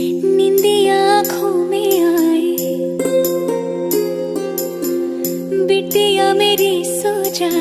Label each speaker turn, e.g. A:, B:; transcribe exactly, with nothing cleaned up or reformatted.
A: निंदिया आँखों में आए, बिटिया मेरी सो जा।